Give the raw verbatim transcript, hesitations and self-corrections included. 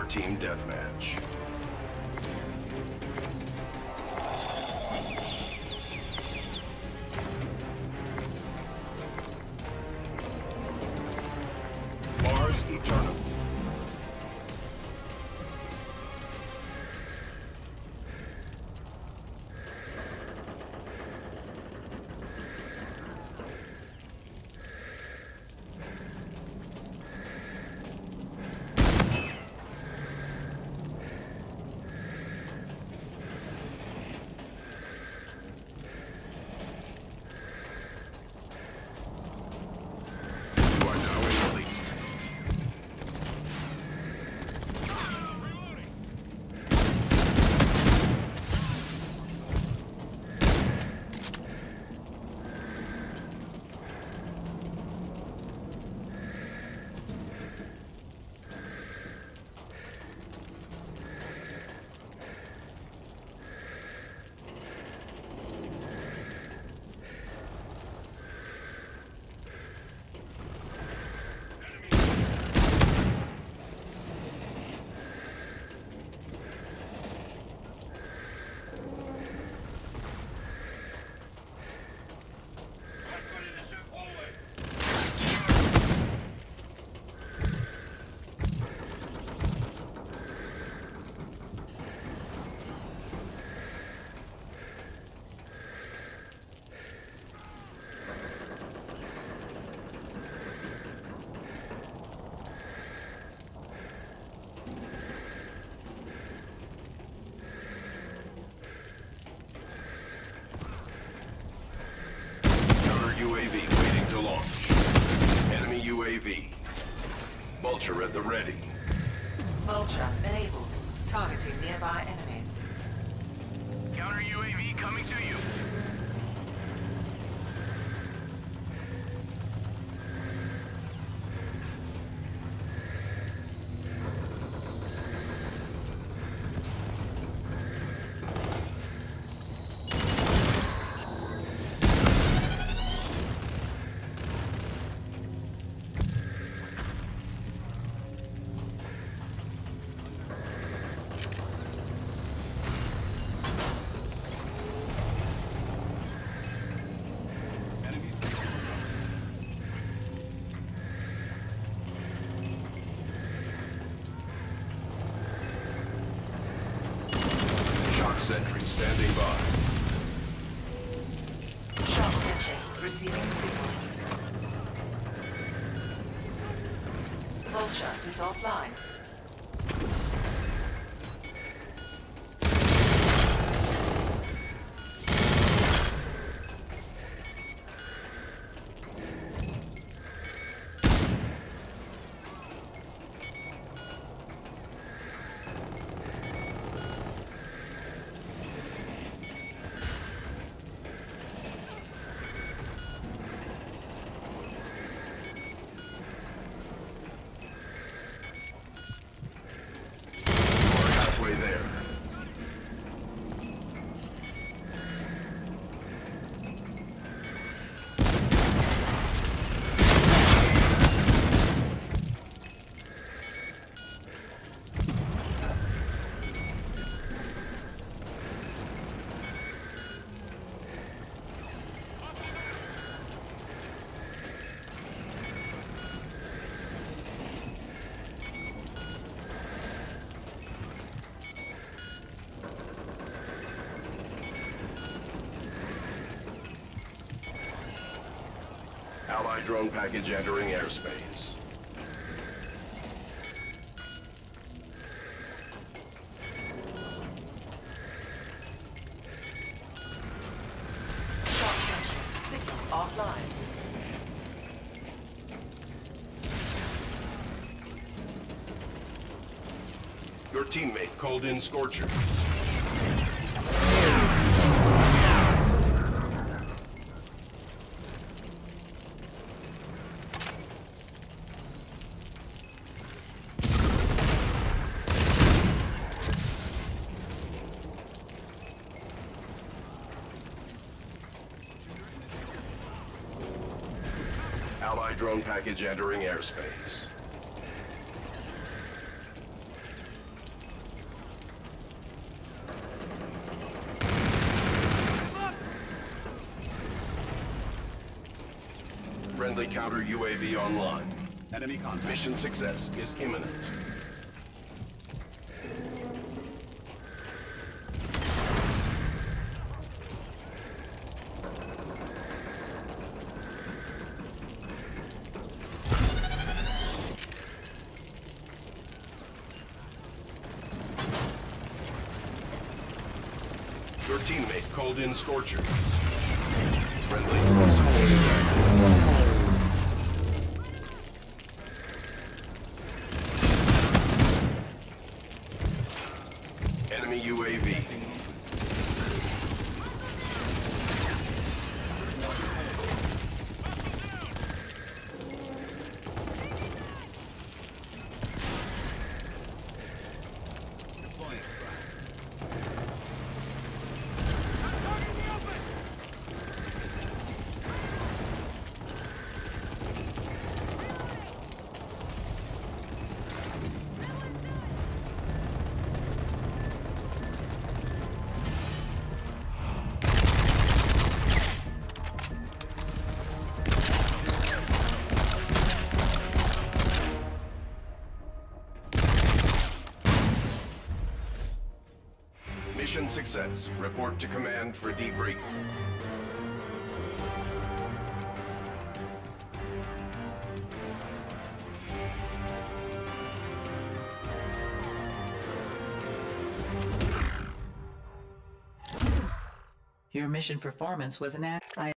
team deathmatch. Mars Eternal. U A V waiting to launch. Enemy U A V. Vulture at the ready. Vulture enabled. Targeting nearby enemies. Counter U A V coming to you. Sentry standing by. Shock sentry receiving signal. Vulture is offline. There. Allied drone package entering airspace. Shock sentry signal offline. Your teammate called in Scorchers. Allied drone package entering airspace. Friendly counter U A V online. Enemy contact. Mission success is imminent. Your teammate called in Scorchers. Friendly assault is active. Enemy U A V. Deploying. Mission success. Report to command for debrief. Your mission performance was an act. I